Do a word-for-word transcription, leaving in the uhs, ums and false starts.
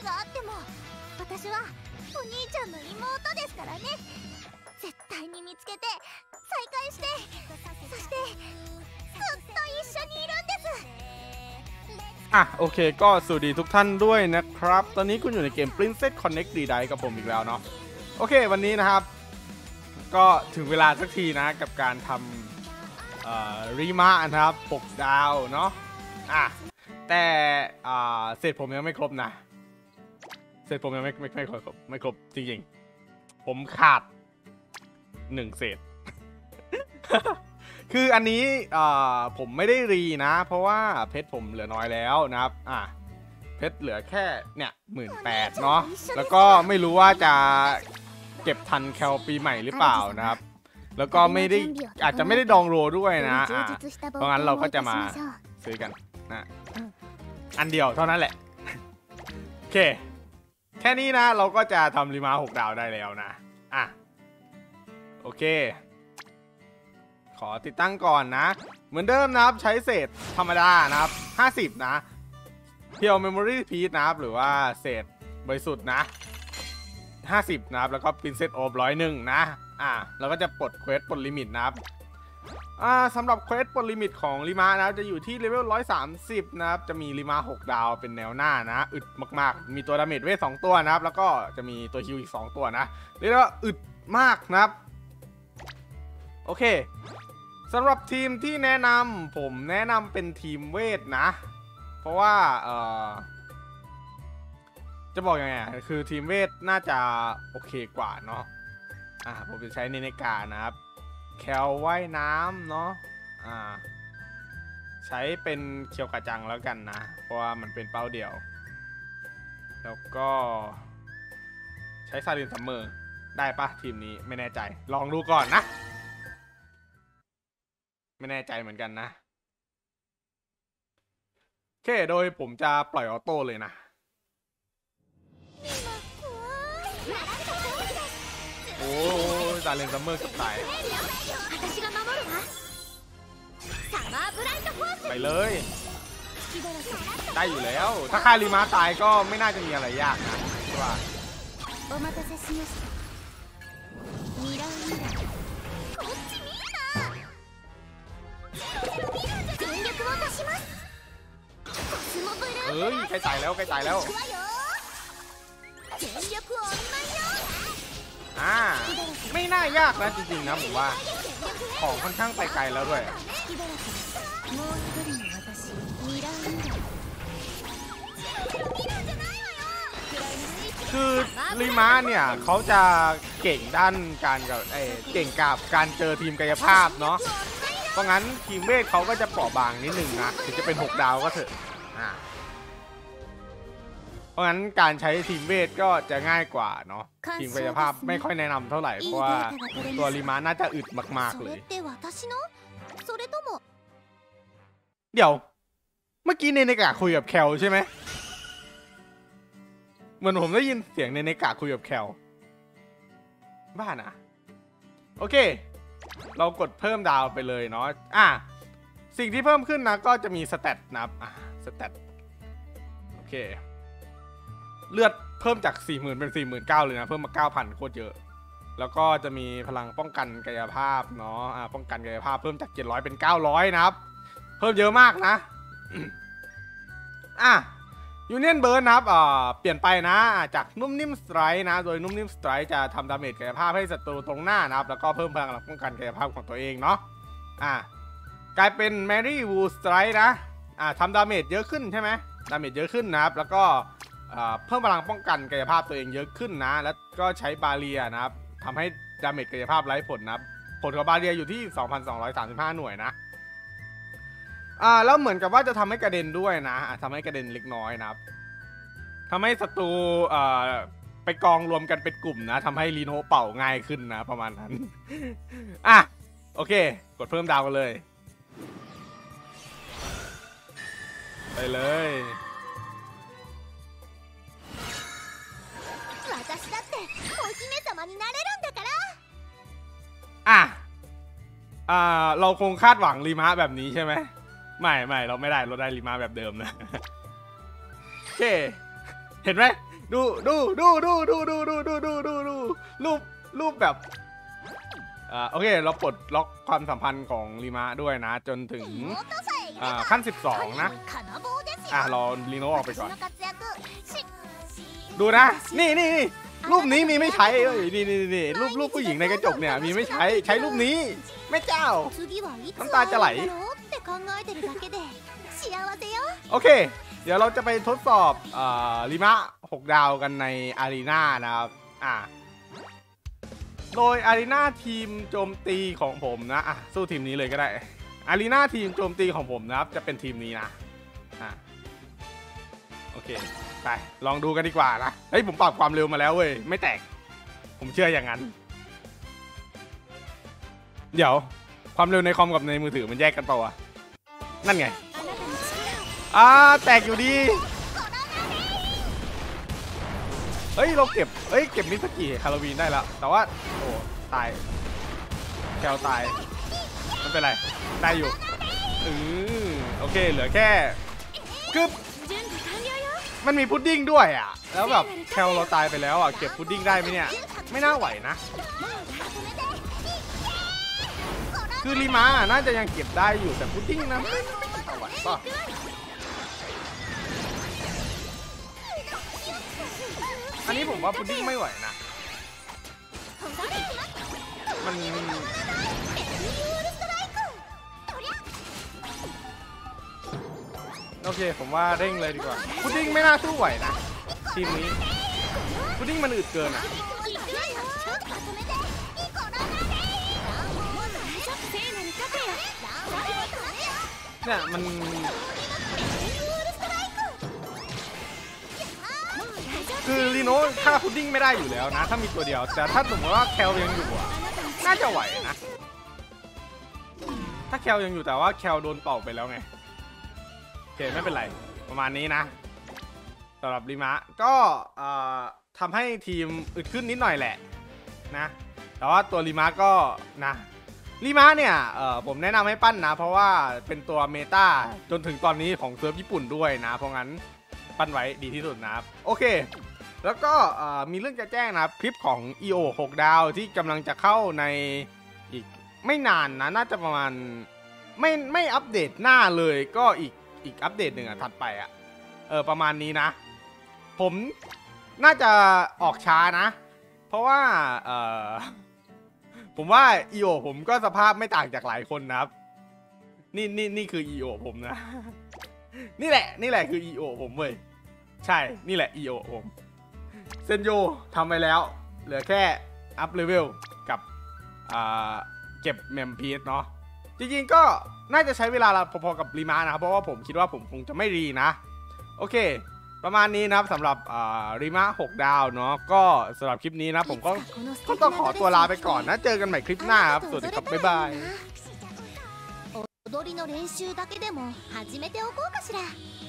があっても私はお兄ちゃんの妹ですからね。絶対に見つけて再会してそしてずっと一緒にいるんですอ่ะโอเคก็สวัสดีทุกท่านด้วยนะครับตอนนี้คุณอยู่ในเกม Princess Connect Redite กับผมอีกแล้วเนาะโอเควันนี้นะครับก็ถึงเวลาสักทีนะกับการทำเอ่อรีมานะครับปกดาวเนาะอ่ะแต่อ่าเสร็จผมยังไม่ครบนะเสร็จผมยังไม่ไม่ไม่ครบไม่ครบจริงๆผมขาดหนึ่งเศษ คืออันนี้ผมไม่ได้รีนะเพราะว่าเพชรผมเหลือน้อยแล้วนะครับอ่ะเพชรเหลือแค่เนี่ยหมื่นแปดเนาะแล้วก็ไม่รู้ว่าจะเก็บทันแคลปีใหม่หรือเปล่านะครับแล้วก็ไม่ได้อาจจะไม่ได้ดองโรด้วยนะอ่ะเพราะงั้นเราก็จะมาซื้อกันนะอันเดียวเท่านั้นแหละโอเคแค่นี้นะเราก็จะทำรีมาหกดาวได้แล้วนะอ่ะโอเคขอติดตั้งก่อนนะเหมือนเดิมนะครับใช้เศษธรรมดานะครับห้าสิบนะเพียวเมมโมรี่พีซนะครับหรือว่าเศษบริสุทธิ์นะห้าสิบนะครับแล้วก็พินเซตโอบร้อยหนึ่งนะอ่าเราก็จะปลดเควสปลดลิมิตนะครับอ่าสำหรับเควสปลดลิมิตของลิมานะจะอยู่ที่เลเวลหนึ่งร้อยสามสิบนะครับจะมีลิมาหกดาวเป็นแนวหน้านะอึดมากๆมีตัวดาเมจเวทสองตัวนะครับแล้วก็จะมีตัวฮิวอีกสองตัวนะเรียกว่าอึดมากนะครับโอเคสำหรับทีมที่แนะนำผมแนะนำเป็นทีมเวทนะเพราะว่าเอ่อจะบอกยังไงคือทีมเวทน่าจะโอเคกว่าเนาะอ่าผมจะใช้เนเนกานะครับแคลว่ายน้ำเนาะอ่าใช้เป็นเคียวกะจังแล้วกันนะเพราะว่ามันเป็นเป้าเดียวแล้วก็ใช้ซาลินซัมเมอร์ได้ปะทีมนี้ไม่แน่ใจลองดูก่อนนะไม่แน่ใจเหมือนกันนะโอเคโดยผมจะปล่อยออโต้เลยนะโอ้ยซาเลนซัมเมอร์กับตายไปเลยได้อยู่แล้วถ้าคาริมาตายก็ไม่น่าจะมีอะไรยากนะว่าเอ้ยใกล้ตายแล้วใกล้ตายแล้วอ่าไม่น่ายากนะจริงๆนะผมว่าของค่อนข้างไปไกลแล้วด้วยคือริมาเนี่ยเขาจะเก่งด้านการกับไอ้เก่งกับการเจอทีมกายภาพเนาะเพราะงั้นทีมเวทเขาก็จะเปราะบางนิดนึงนะถึงจะเป็นหกดาวก็เถอะอ่าเพราะงั้นการใช้ทีมเวทก็จะง่ายกว่าเนาะทีมกายภาพไม่ค่อยแนะนำเท่าไหร่เพราะว่าตัวริมาน่าจะอึดมากๆเลยเดี๋ยวเมื่อกี้เนเนกะคุยกับแคลใช่ไหมเหมือนผมได้ยินเสียงเนเนกะคุยกับแคลบ้านะโอเคเรากดเพิ่มดาวไปเลยเนาะอ่ะสิ่งที่เพิ่มขึ้นนะก็จะมีสเตตนะครับอ่ะสเตตโอเคเลือดเพิ่มจาก สี่หมื่น เป็น สี่หมื่นเก้าพัน เลยนะเพิ่มมา เก้าพัน โคตรเยอะแล้วก็จะมีพลังป้องกันกายภาพเนาะอ่ะป้องกันกายภาพเพิ่มจากเจ็ดร้อยเป็นเก้าร้อยนะครับเพิ่มเยอะมากนะอ่ะยูเนียนเบิร์นนะครับอ่าเปลี่ยนไปนะจากนุ่มนิ่มสไตร์นะโดยนุ่มนิ่มสไตร์จะทำดาเมจกายภาพให้ศัตรูตรงหน้านะครับแล้วก็เพิ่มพลังป้องกันกายภาพของตัวเองเนาะอ่ากลายเป็นแมรี่วูสไตร์นะอ่าทำดาเมจเยอะขึ้นใช่ไหมดาเมจเยอะขึ้นนะครับแล้วก็เพิ่มพลังป้องกันกายภาพตัวเองเยอะขึ้นนะแล้วก็ใช้บาเรียนะครับทำให้ดาเมจกายภาพไร้ผลนะครับผลของบาเรียอยู่ที่ สองพันสองร้อยสามสิบห้า หน่วยนะอ่าแล้วเหมือนกับว่าจะทำให้กระเด็นด้วยนะทำให้กระเด็นเล็กน้อยนะครับทำให้ศัตรูอ่าไปกองรวมกันเป็นกลุ่มนะทำให้ลีโนเป่าง่ายขึ้นนะประมาณนั้นอ่ะโอเคกดเพิ่มดาวกันเลยไปเลยอ่ะอ่าเราคงคาดหวังรีมาแบบนี้ใช่ไหมไม่ไม่เราไม่ได้เราได้รีมาแบบเดิมนะโอเคเห็นไหมดูดูดูดูดูดูดูดูดูดูดูรูปรูปแบบอ่าโอเคเราปลดล็อกความสัมพันธ์ของริมะด้วยนะจนถึงอ่าขั้นสิบสองนะอ่ะรอลีโนออกไปก่อนดูนะนี่นี่นี่รูปนี้มีไม่ใช้เอ้ยนี่นี่นี่รูปรูปผู้หญิงในกระจกเนี่ยมีไม่ใช้ใช้รูปนี้แม่เจ้าน้ำตาจะไหลโอเคเดี๋ยวเราจะไปทดสอบอ่าริมะหกดาวกันในอารีนานะครับอ่าโดยอารีนาทีมโจมตีของผมนะอ่ะสู้ทีมนี้เลยก็ได้อารีนาทีมโจมตีของผมนะครับจะเป็นทีมนี้นะอ่ะโอเคไปลองดูกันดีกว่านะเฮ้ยผมปรับความเร็วมาแล้วเว้ยไม่แตกผมเชื่ออย่างนั้นเดี๋ยวความเร็วในคอมกับในมือถือมันแยกกันเปล่าวะนั่นไงอ่าแตกอยู่ดีเฮ้ยเราเก็บเฮ้ยเก็บมิสกิฮาโลวีนได้แล้วแต่ว่าโอ้ตายแคลตายไม่เป็นไรได้อยู่อือโอเคเหลือแค่กึ๊บมันมีพุดดิ้งด้วยอ่ะแล้วแบบแคลเราตายไปแล้วอ่ะเก็บพุดดิ้งได้ไหมเนี่ยไม่น่าไหวนะคือริมาน่าจะยังเก็บได้อยู่แต่พุดดิ้งนะไม่ไม่ไหวป่ะอันนี้ผมว่าพุดดิ้งไม่ไหวนะมันโอเคผมว่าเร่งเลยดีกว่าพุดดิ้งไม่น่าสู้ไหวนะทีมนี้พุดดิ้งมันอึดเกินอ่ะเนี่ยมันคือลีโน่ฆ่าพุดดิ้งไม่ได้อยู่แล้วนะถ้ามีตัวเดียวแต่ถ้าสมมติว่าแคลยังอยู่อ่ะน่าจะไหวนะถ้าแคลยังอยู่แต่ว่าแคลโดนเป่าไปแล้วไงโอเคไม่เป็นไรประมาณนี้นะสำหรับริมะก็ทำให้ทีมอึดขึ้นนิดหน่อยแหละนะแต่ว่าตัวริมะก็นะริมะเนี่ยผมแนะนำให้ปั้นนะเพราะว่าเป็นตัวเมตาจนถึงตอนนี้ของเซิร์ฟญี่ปุ่นด้วยนะเพราะงั้นปั้นไว้ดีที่สุดนะครับโอเคแล้วก็มีเรื่องจะแจ้งนะครับคลิปของ อี โอ หกดาวที่กำลังจะเข้าในอีกไม่นานนะน่าจะประมาณไม่ไม่อัปเดตหน้าเลยก็อีกอีกอัปเดตหนึ่งอ่ะถัดไปอ่ะเออประมาณนี้นะผมน่าจะออกช้านะเพราะว่าเออผมว่า อี โอ ผมก็สภาพไม่ต่างจากหลายคนนะครับนี่นี่นี่คือ อี โอ ผมนะนี่แหละนี่แหละคือ อี โอ ผมเว้ยใช่นี่แหละ อี โอ ผมเซนโยทำไปแล้วเหลือแค่อัพเลเวลกับเก็บเมมพีสเนาะจริงๆก็น่าจะใช้เวลาพอๆกับรีมานะครับเพราะว่าผมคิดว่าผมคงจะไม่รีนะโอเคประมาณนี้นะครับสำหรับรีมาหกดาวเนาะก็สำหรับคลิปนี้นะผมก็ก็ต้องขอตัวลาไปก่อนนะเจอกันใหม่คลิปหน้าครับสวัสดีครับบ๊ายบาย踊りの練習だけでも始めておこうかしら。